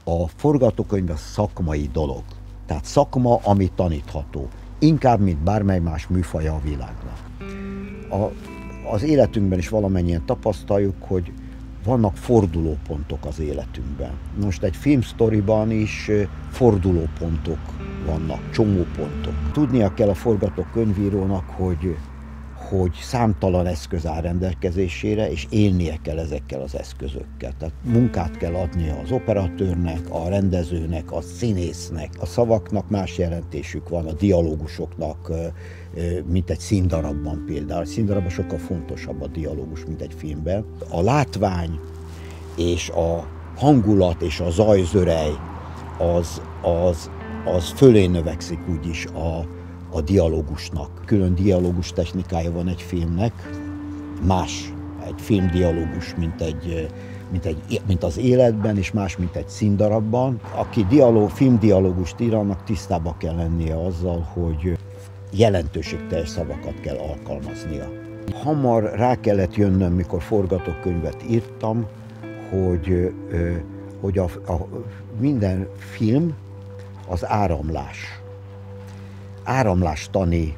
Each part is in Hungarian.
A forgatókönyv a szakmai dolog. Tehát szakma, ami tanítható. Inkább, mint bármely más műfaja a világnak. Az életünkben is valamennyien tapasztaljuk, hogy vannak fordulópontok az életünkben. Most egy filmsztoriban is fordulópontok vannak, csomópontok. Tudnia kell a forgatókönyvírónak, hogy számtalan eszköz áll rendelkezésére, és élnie kell ezekkel az eszközökkel. Tehát munkát kell adnia az operatőrnek, a rendezőnek, a színésznek. A szavaknak más jelentésük van, a dialógusoknak, mint egy színdarabban például. A színdarabban sokkal fontosabb a dialógus, mint egy filmben. A látvány és a hangulat és a zajzörej az fölé növekszik úgyis a dialógusnak. Külön dialógus technikája van egy filmnek, más egy filmdialógus, mint az életben, és más, mint egy színdarabban. Aki filmdialógust ír, annak tisztába kell lennie azzal, hogy jelentőségteljes szavakat kell alkalmaznia. Hamar rá kellett jönnöm, mikor forgatókönyvet írtam, hogy minden film az áramlástani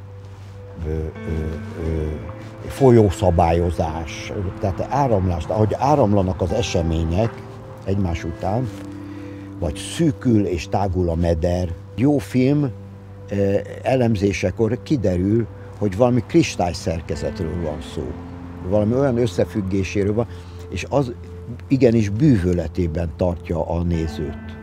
folyószabályozás, tehát ahogy áramlanak az események egymás után, vagy szűkül és tágul a meder. Jó film elemzésekor kiderül, hogy valami kristályszerkezetről van szó, valami olyan összefüggéséről van, és az igenis bűvöletében tartja a nézőt.